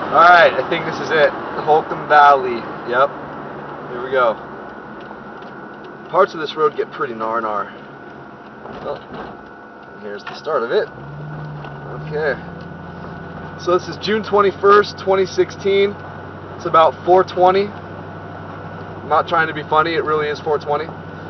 Alright, I think this is it. The Holcomb Valley. Yep. Here we go. Parts of this road get pretty gnar. Oh, and here's the start of it. Okay. So this is June 21st, 2016. It's about 4:20. I'm not trying to be funny, it really is 4:20.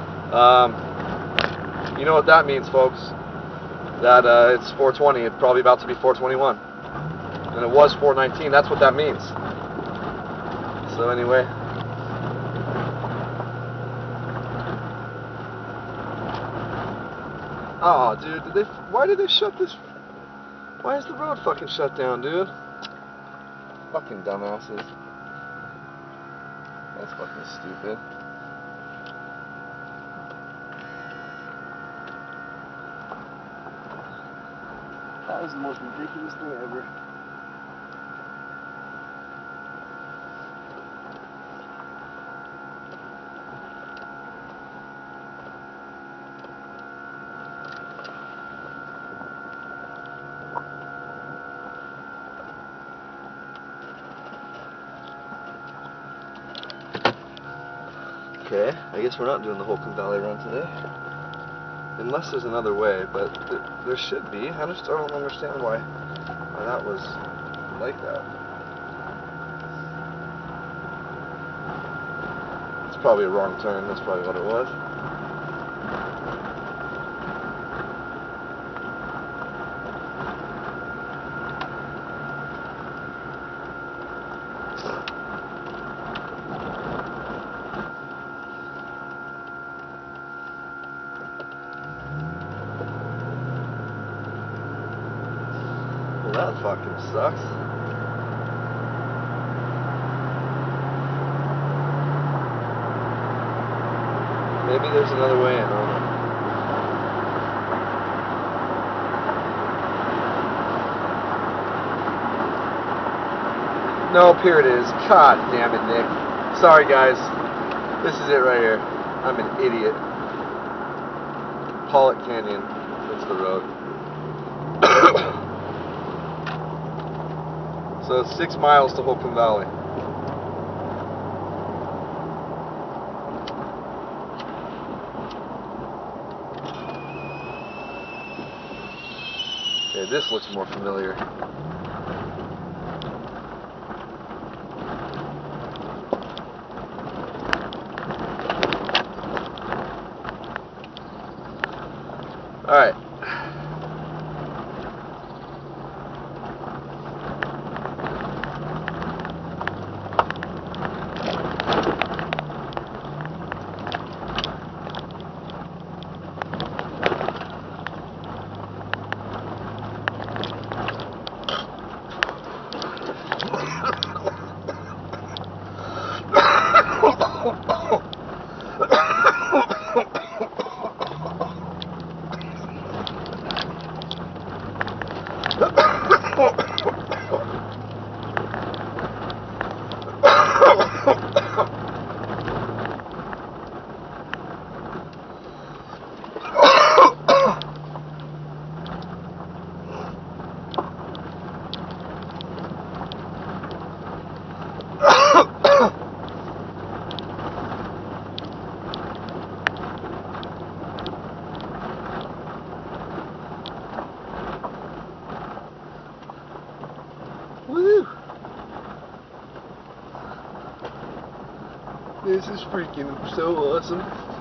You know what that means, folks. That it's 4:20. It's probably about to be 4:21. And it was 4:19. That's what that means. So anyway. Oh, dude, why did they shut this? Why is the road fucking shut down, dude? Fucking dumbasses. That's fucking stupid. That was the most ridiculous thing ever. Okay, I guess we're not doing the Holcomb Valley run today. Unless there's another way, but there should be. I don't understand why that was like that. It's probably a wrong turn, that's probably what it was. Well, that fucking sucks. Maybe there's another way in, I don't know. Nope, here it is. God damn it, Nick. Sorry, guys. This is it right here. I'm an idiot. Pollock Canyon. That's the road. So it's 6 miles to Holcomb Valley. Okay, this looks more familiar. Alright. Woo! This is freaking so awesome.